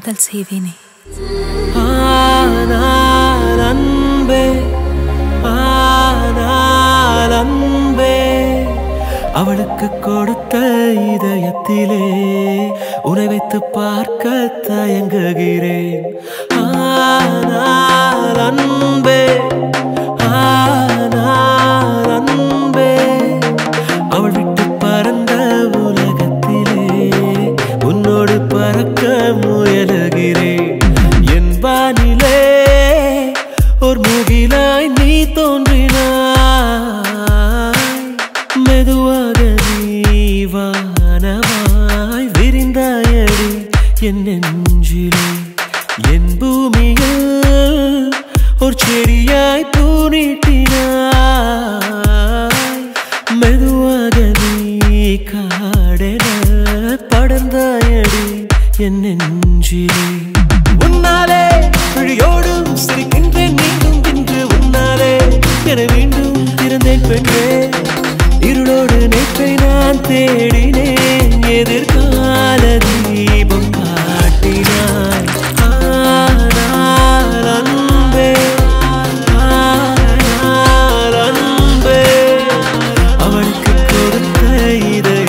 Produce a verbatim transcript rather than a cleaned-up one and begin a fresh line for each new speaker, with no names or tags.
காதல் செய்வேனே.
ஆனால் அன்பே, ஆனால் அன்பே, அவளுக்கு கொடுத்த இதயத்திலே உன்னை வைத்து பார்க்க தயங்குகிறேன். ஆனால் அன்பே, ஆனால் அன்பே, அவள் விட்டு பறந்த உலகத்திலே உன்னோடு பறக்க முயலுகிறேன். என் வானிலே ஒரு முகிலாய் நீ தோன்றினாய், மெதுவாக நீ வானமாய் விரிந்தாயடி என் நெஞ்சிலே. என் பூமியில் ஒரு செடியாய் பூ நீட்டினாய், மெதுவாக நீ காடென படர்ந்தாயடி என் நெஞ்சிலே. உன்னாலே விழியோடும் சிரிக்கின்றேன் மீண்டும் இன்று, உன்னாலே என மீண்டும் திறந்தேன் பெண்ணே. இருளோடு நேற்றை நான் தேடினேன், எதிர்கால தீபம் காட்டினாய். ஆனால் அன்பே, ஆனால் அன்பே, அவளுக்கு கொடுத்த இதை